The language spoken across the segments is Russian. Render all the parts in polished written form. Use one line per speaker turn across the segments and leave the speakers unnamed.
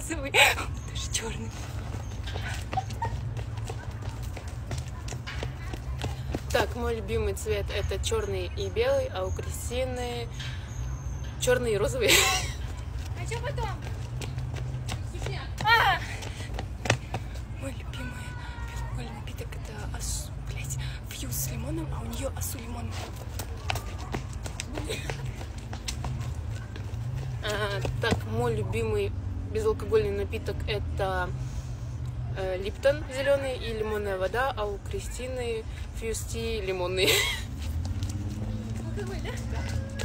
розовый, даже черный. Так, мой любимый цвет это черный и белый, а у Кристины черный и розовый.
А что потом?
Мой любимый безалкогольный напиток это фьюз с лимоном, а у нее асу лимон. Так, мой любимый безалкогольный напиток это Липтон зеленый и лимонная вода, а у Кристины фьюз ти лимонный.
Алкоголь, да?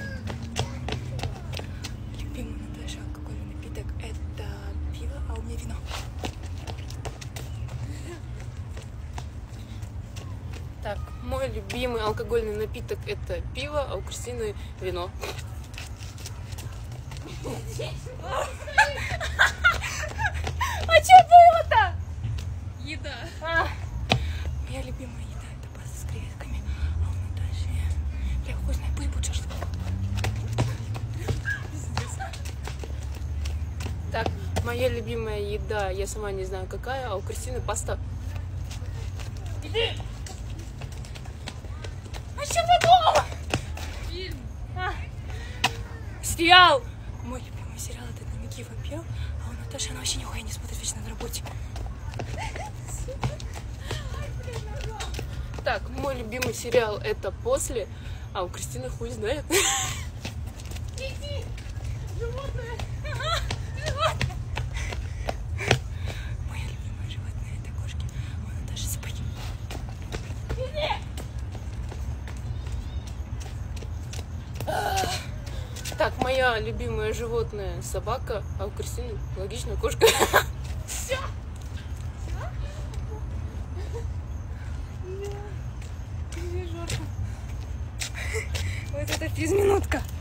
Любимый Наташа алкогольный напиток это пиво, а у меня вино. Так, мой любимый алкогольный напиток это пиво, а у Кристины вино. А что было-то?
Еда.
Моя любимая еда это паста с креветками, а у Наташи, бля, хуй знает, пусть будет шашлык. Так, моя любимая еда, я сама не знаю какая, а у Кристины паста.
Иди!
А что потом?
Фильм.
Сериал! Мой любимый сериал это «Дневники вампира», а у Наташи она вообще нихуя не смотрит, вечно на работе. Так, мой любимый сериал это «После», а у Кристины хуй знает.
Иди! Животное!
Моя любимая животное это кошки, а у Наташи собаки. Так, моя любимая животное собака, а у Кристины логично кошка.
Все!
Вот это физминутка.